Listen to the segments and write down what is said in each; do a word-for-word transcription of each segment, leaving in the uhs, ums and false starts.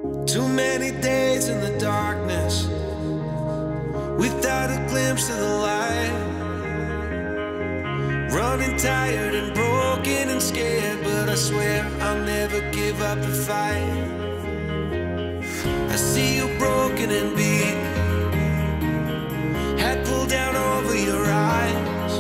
Too many days in the darkness without a glimpse of the light. Running tired and broken and scared, but I swear I'll never give up the fight. I see you broken and beat, head pulled down over your eyes.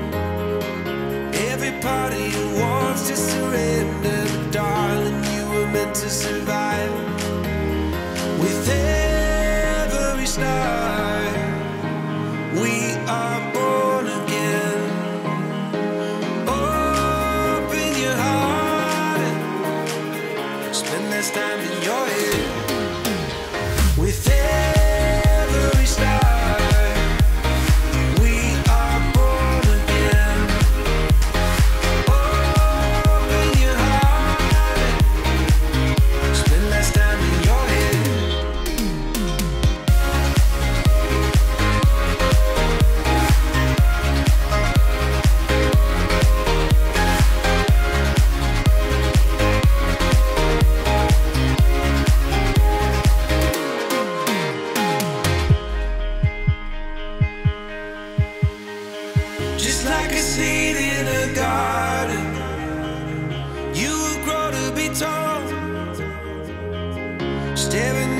Every part of you wants to surrender, but darling, you were meant to survive. With every star, we are born again. Open your heart, spend less time in your head. With every star, we are born again. Open your heart, spend less time in your head. Just like a seed in a garden, you will grow to be tall, staring